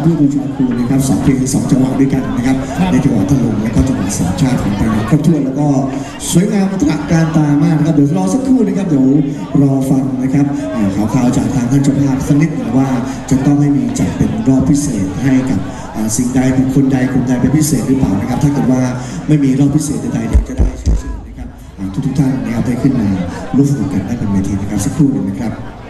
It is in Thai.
เพื่อบูชาครูนะครับ2 เพลง 2 จังหวะด้วยกันนะครับในจังหวะทะลุและก็จังหวะสามชาติของไปครบถ้วนแล้วก็สวยงามตระการตามากนะครับเดี๋ยวรอสักครู่นะครับเดี๋ยวรอฟังนะครับข่าวจากทางท่านเจ้าภาพสักนิดหนึ่งว่าจะต้องให้มีจัดเป็นรอบพิเศษให้กับสิ่งใดบุคคลใดกลุ่มใดเป็นพิเศษหรือเปล่านะครับถ้าเกิดว่าไม่มีรอบพิเศษใดๆเดี๋ยวจะได้เชิญนะครับทุกท่านนะครับได้ขึ้นมาร่วมสนุกกันได้เป็นเวทีนะครับสักครู่หนึ่งนะครับ